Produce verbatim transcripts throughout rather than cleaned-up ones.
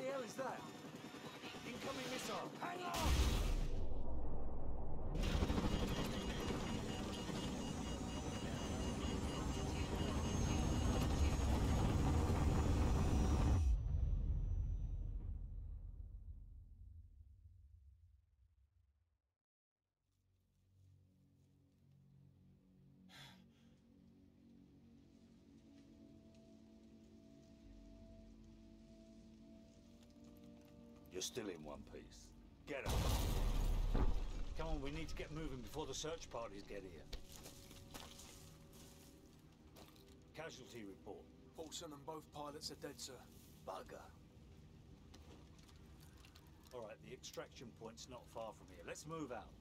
the hell is that? Incoming missile! Hang on! You're still in one piece. Get up. Come on, we need to get moving before the search parties get here. Casualty report. Olsen and both pilots are dead, sir. Bugger. All right, the extraction point's not far from here. Let's move out.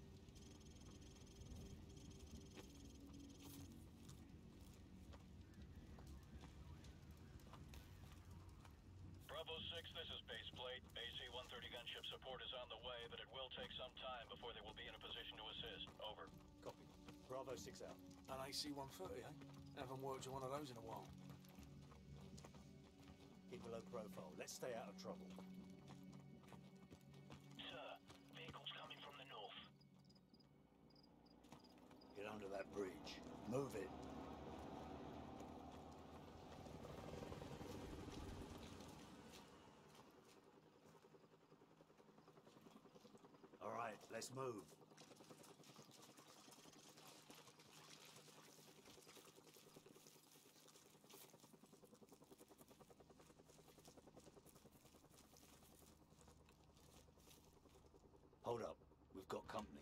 Bravo six, this is base plate. A C one thirty gunship support is on the way, but it will take some time before they will be in a position to assist. Over. Copy. Bravo six out. An A C one thirty, eh? Haven't worked on one of those in a while. Keep a low profile. Let's stay out of trouble. Sir, vehicles coming from the north. Get under that bridge. Move it. All right, let's move. Hold up. We've got company.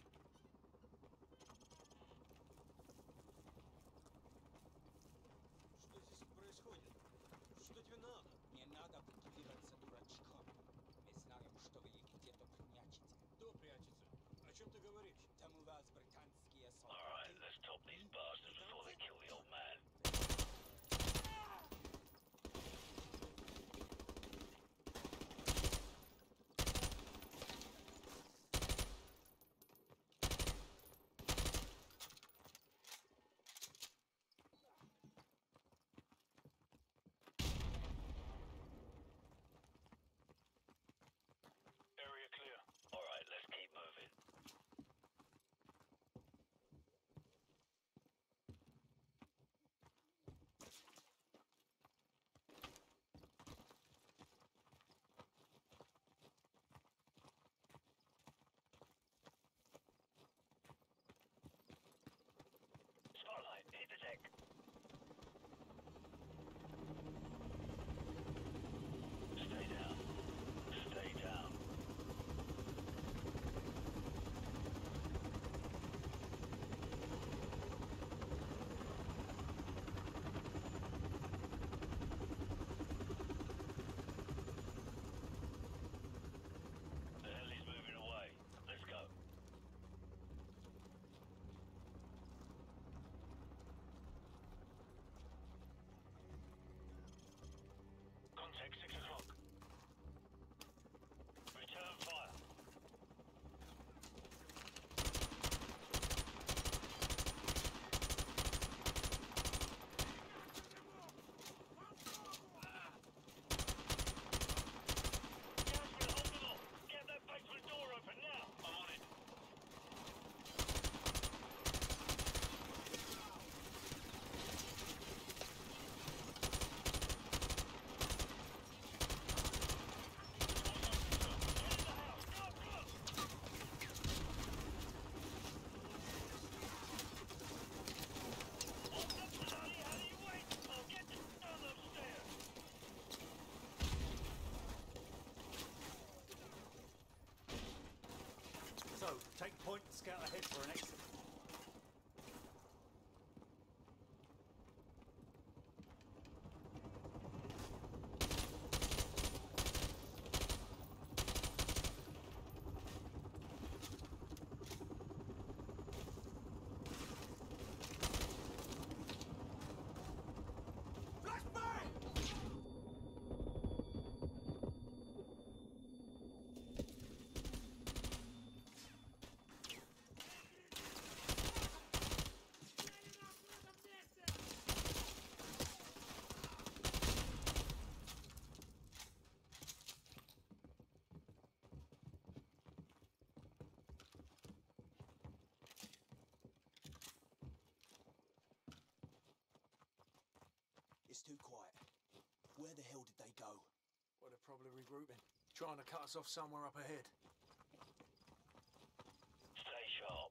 Что здесь происходит? Что тебе надо? Не надо прикидываться дурачком. Мы знаем, что вы где-то прячете. Кто прячется? О чем ты говоришь? Там у вас британские Alright, солдаты. let's top these bastards before they kill the old man. It's too quiet. Where the hell did they go? Well, they're probably regrouping. Trying to cut us off somewhere up ahead. Stay sharp.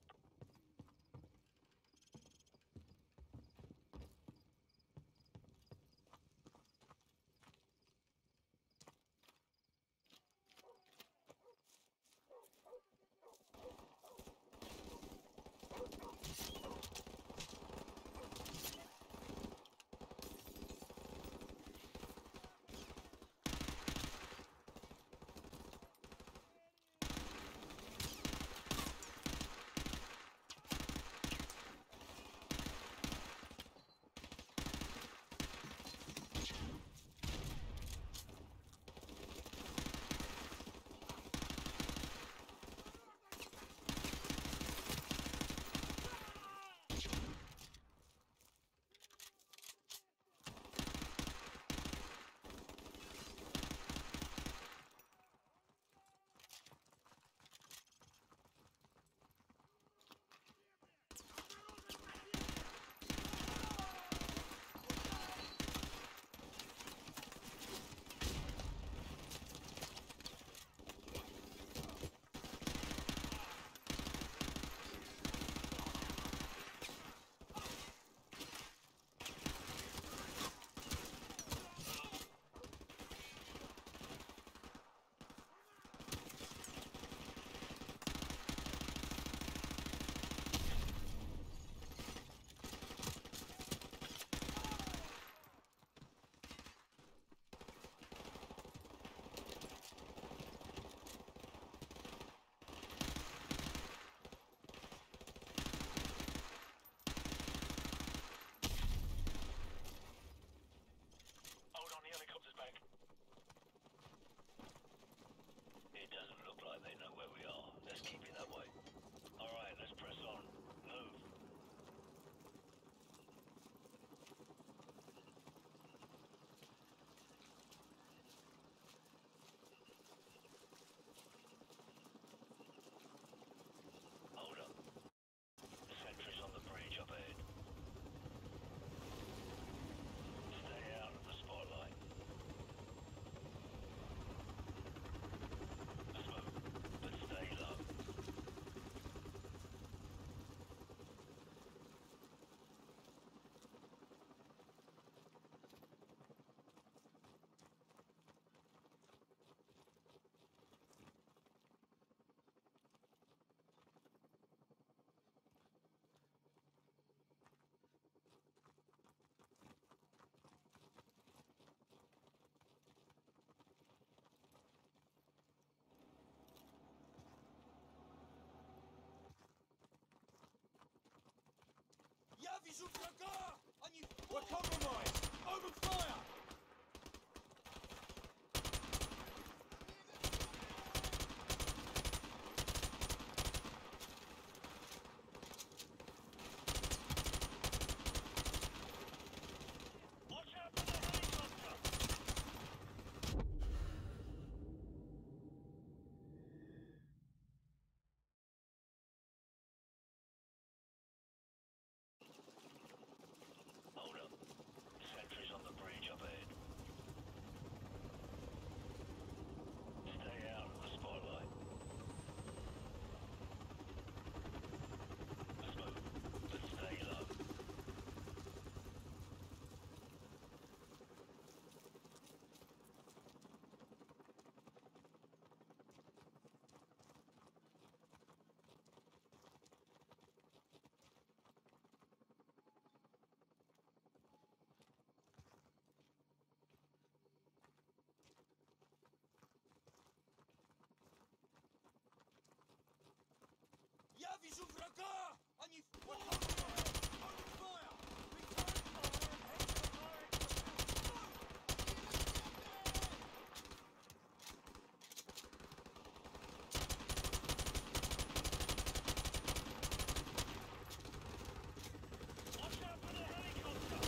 It doesn't look like they know where we are. Let's keep it that way. All right, let's press on. Move. Hold up. Sentries on the bridge up ahead. Stay out of the spotlight. Smoke, but stay low. Я вижу врага! Они... We're compromised! Open fire! Watch out for the helicopter! Hold up. Sentries on the bridge up ahead. Stay out of the spotlight. Smoke, but stay low. Я вижу врага! Они... We're compromised! Open fire! Return fire and head to the firing Watch out for the helicopter!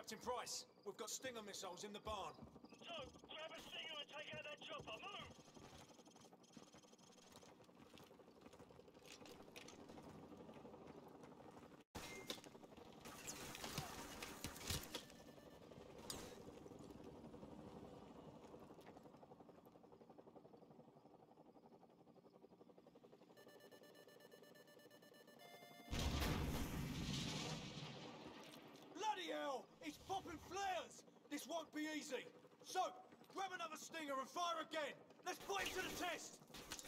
Captain Price. We've got Stinger missiles in the barn. So, grab a Stinger and take out that chopper. Move! Bloody hell! He's popping flares! This won't be easy. So, grab another Stinger and fire again. Let's put him to the test.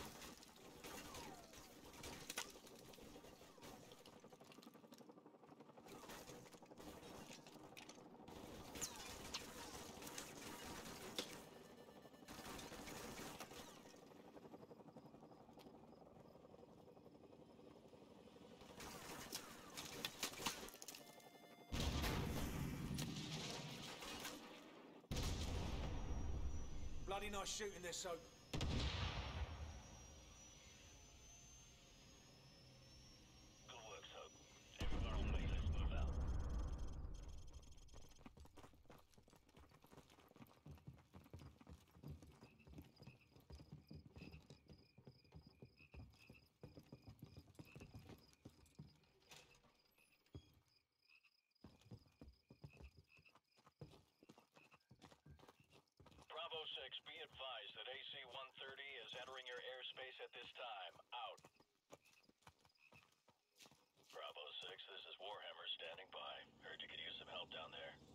Bloody nice shooting there, Soap. Good work, Soap. Everyone on me, let's move out. Bravo six, be advised that A C one thirty is entering your airspace at this time. Out. Bravo six, this is Warhammer standing by. Heard you could use some help down there.